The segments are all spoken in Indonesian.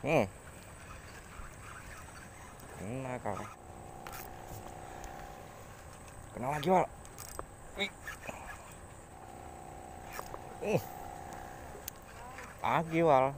Hmm, kena kau. Kena lagi, Wal. Wih. Lagi, Wal.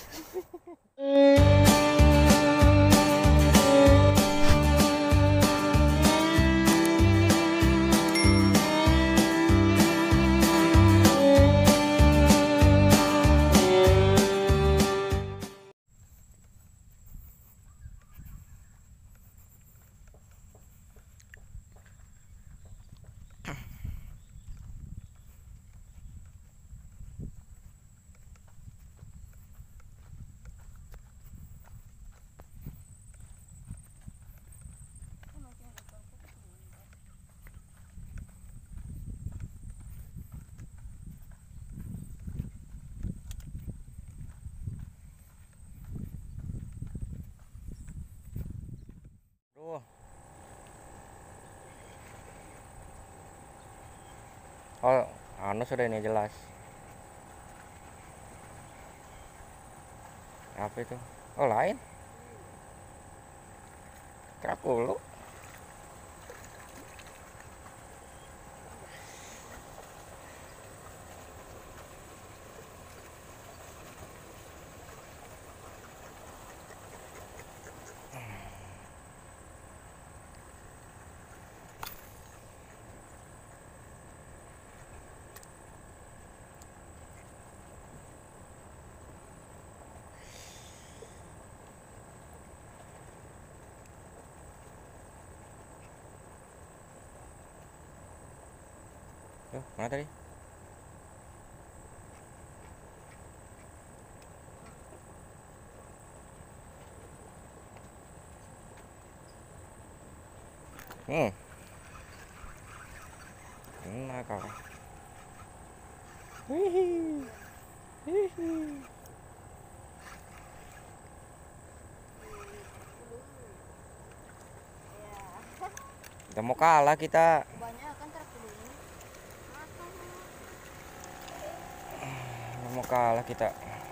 Duh. Oh, anu sudah ini jelas. Apa itu? Oh, lain. Krakulu. Tuh, mana tadi? Hmm, kena kau. Hihi. Hihi. Udah mau kalah kita. Udah mau kalah kita.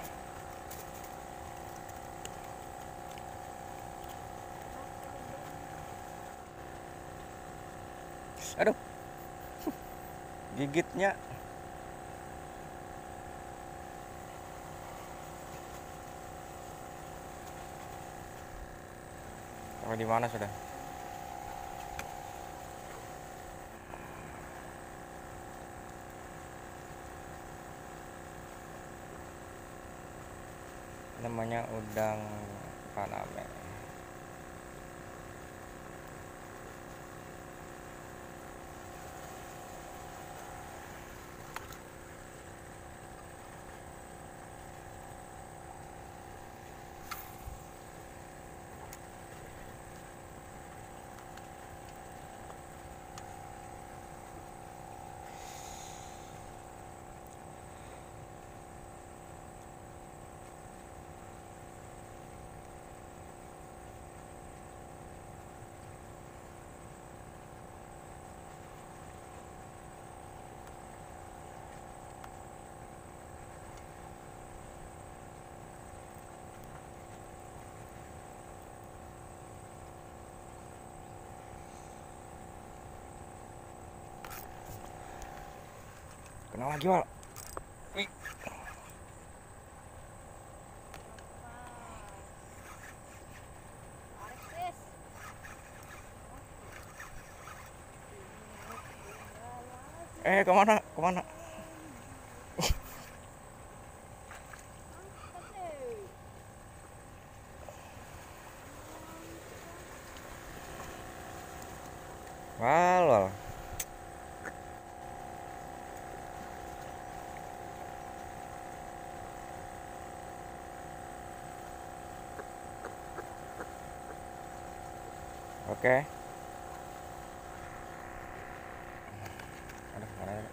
Aduh. Gigitnya. Oh, di mana sudah? Namanya udang Paname. Kena lagi, Wal. Wih. Kemana? Kemana? Wal, Wal. Oke. Aduh, mana ya?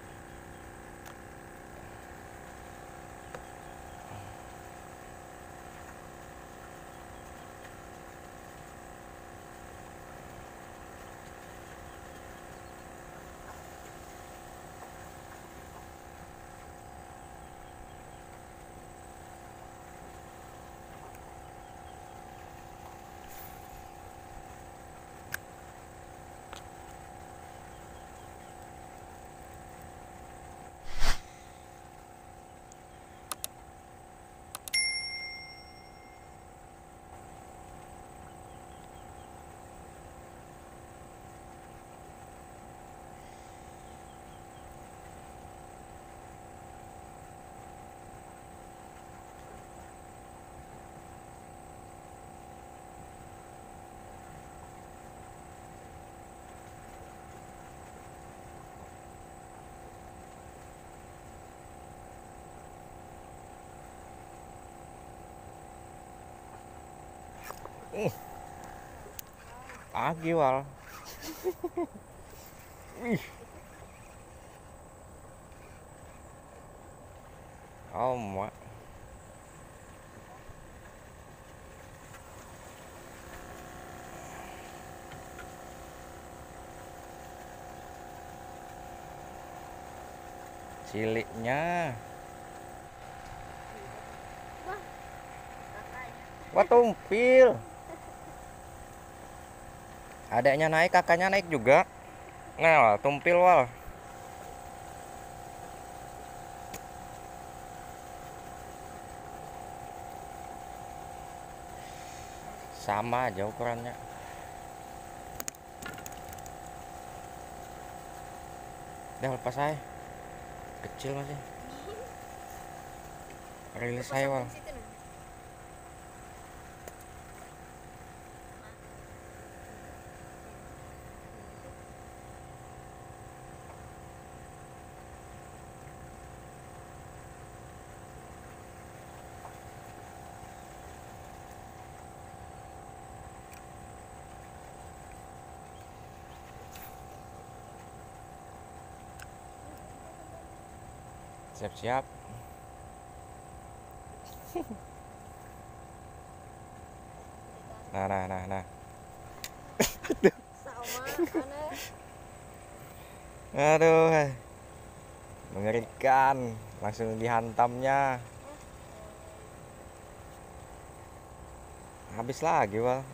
Ih, lagi wal. Ih, oh mak. Ciliknya. Wah tumpil. Adiknya naik, kakaknya naik juga. Nah, tumpil wal. Sama aja ukurannya. Udah lepas saya. Kecil masih. Rilis saya wal. Siap-siap. Nah. Sama aneh. Aduh, mengerikan. Langsung dihantamnya. Habis lagi wal.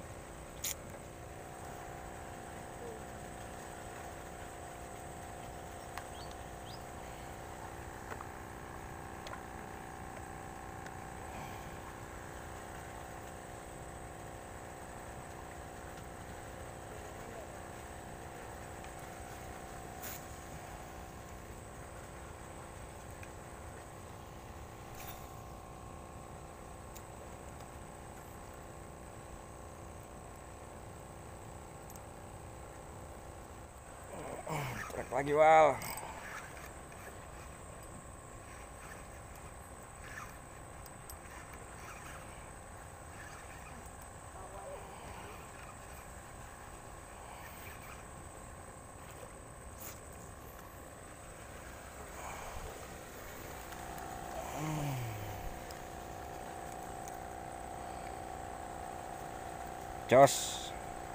Trek lagi wal. Jos.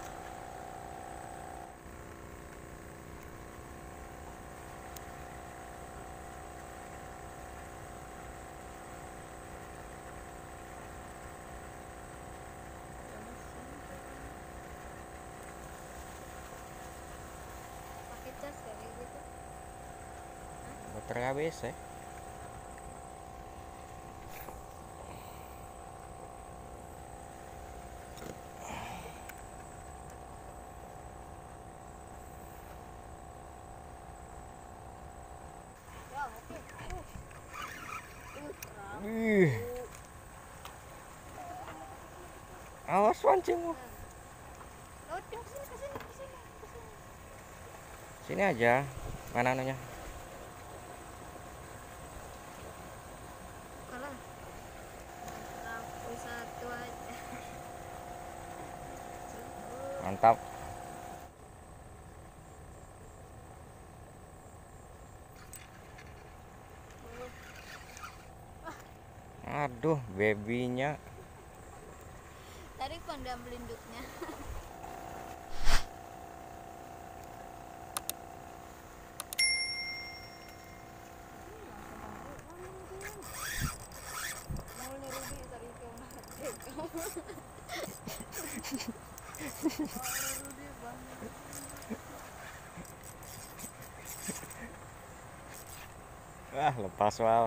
Pakai cas kayak gitu. Baterai habis ya. Ya, oke. Terang. Ih, awas pancingmu. Oh, ke sini. Sini aja. Mana anunya? Kalah. Lampu satu aja. Mantap. Aduh, babynya. Tadi pandang belinduknya. Mau nyerudi tadi ke mati kamu. Nyerudi banget. Ah, lepas wal.